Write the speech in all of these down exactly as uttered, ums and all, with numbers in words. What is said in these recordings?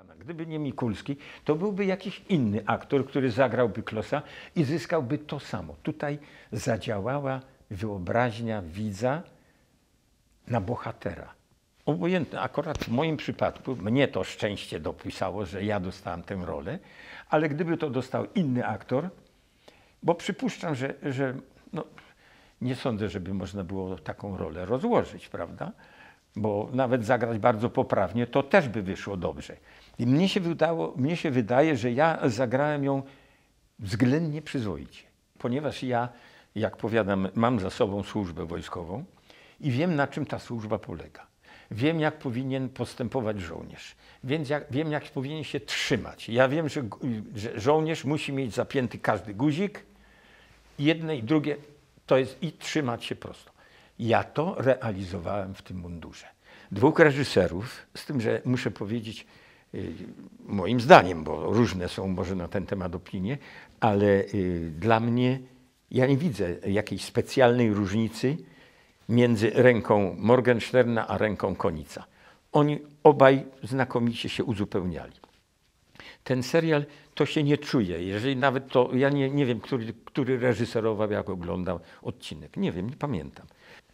pana. Gdyby nie Mikulski, to byłby jakiś inny aktor, który zagrałby Klossa i zyskałby to samo. Tutaj zadziałała wyobraźnia widza na bohatera. Obojętne, akurat w moim przypadku, mnie to szczęście dopisało, że ja dostałem tę rolę, ale gdyby to dostał inny aktor, bo przypuszczam, że, że no, nie sądzę, żeby można było taką rolę rozłożyć, prawda? Bo nawet zagrać bardzo poprawnie, to też by wyszło dobrze. I mnie się, wydało, mnie się wydaje, że ja zagrałem ją względnie przyzwoicie, ponieważ ja, jak powiadam, mam za sobą służbę wojskową i wiem, na czym ta służba polega. Wiem, jak powinien postępować żołnierz. Więc jak, wiem, jak powinien się trzymać. Ja wiem, że, że żołnierz musi mieć zapięty każdy guzik, jedne i drugie, to jest i trzymać się prosto. Ja to realizowałem w tym mundurze. Dwóch reżyserów, z tym, że muszę powiedzieć, yy, moim zdaniem, bo różne są może na ten temat opinie, ale yy, dla mnie, ja nie widzę jakiejś specjalnej różnicy między ręką Morgensterna a ręką Konica. Oni obaj znakomicie się uzupełniali. Ten serial to się nie czuje, jeżeli nawet to, ja nie, nie wiem, który, który reżyserował, jak oglądał odcinek. Nie wiem, nie pamiętam.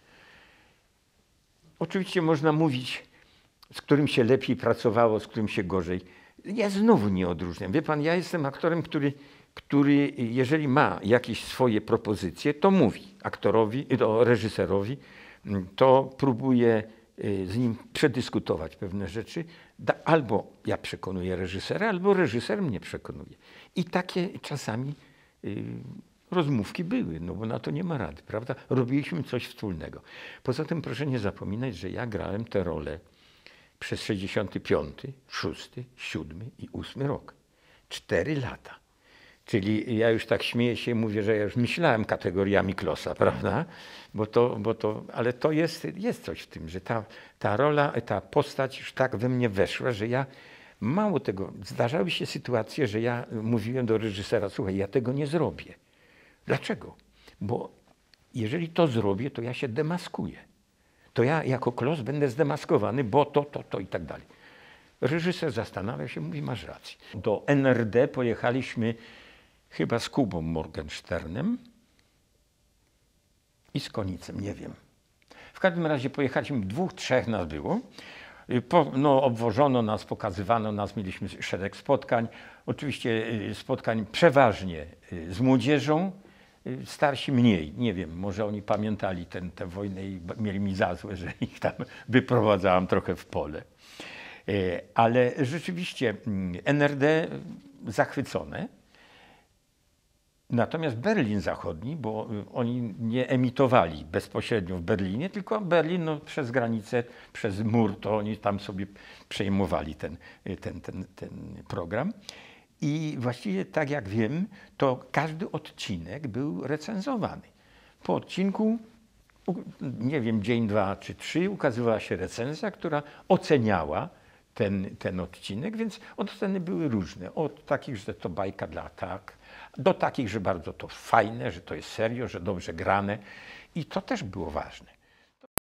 Oczywiście można mówić, z którym się lepiej pracowało, z którym się gorzej. Ja znowu nie odróżniam. Wie pan, ja jestem aktorem, który, który jeżeli ma jakieś swoje propozycje, to mówi aktorowi, to reżyserowi, to próbuje z nim przedyskutować pewne rzeczy. Albo ja przekonuję reżysera, albo reżyser mnie przekonuje. I takie czasami y, rozmówki były, no bo na to nie ma rady, prawda? Robiliśmy coś wspólnego. Poza tym proszę nie zapominać, że ja grałem tę rolę przez sześćdziesiąty piąty, szósty, siódmy i ósmy rok. Cztery lata. Czyli ja już tak śmieję się, mówię, że ja już myślałem kategoriami Klossa, prawda? Bo to, bo to, ale to jest, jest coś w tym, że ta, ta rola, ta postać już tak we mnie weszła, że ja mało tego, zdarzały się sytuacje, że ja mówiłem do reżysera, słuchaj, ja tego nie zrobię. Dlaczego? Bo jeżeli to zrobię, to ja się demaskuję. To ja jako Kloss będę zdemaskowany, bo to, to, to i tak dalej. Reżyser zastanawia się, mówi, masz rację. Do N R D pojechaliśmy chyba z Kubą Morgensternem i z Konicem, nie wiem. W każdym razie pojechaliśmy, dwóch, trzech nas było. Po, no, obwożono nas, pokazywano nas, mieliśmy szereg spotkań. Oczywiście spotkań przeważnie z młodzieżą, starsi mniej. Nie wiem, może oni pamiętali ten, tę wojnę i mieli mi za złe, że ich tam wyprowadzałam trochę w pole. Ale rzeczywiście N R D zachwycone. Natomiast Berlin Zachodni, bo oni nie emitowali bezpośrednio w Berlinie, tylko Berlin no, przez granicę, przez mur, to oni tam sobie przejmowali ten, ten, ten, ten program. I właściwie tak jak wiem, to każdy odcinek był recenzowany. Po odcinku, nie wiem, dzień, dwa czy trzy, ukazywała się recenzja, która oceniała ten, ten odcinek, więc oceny były różne. Od takich, że to bajka dla tak, do takich, że bardzo to fajne, że to jest serio, że dobrze grane. I to też było ważne.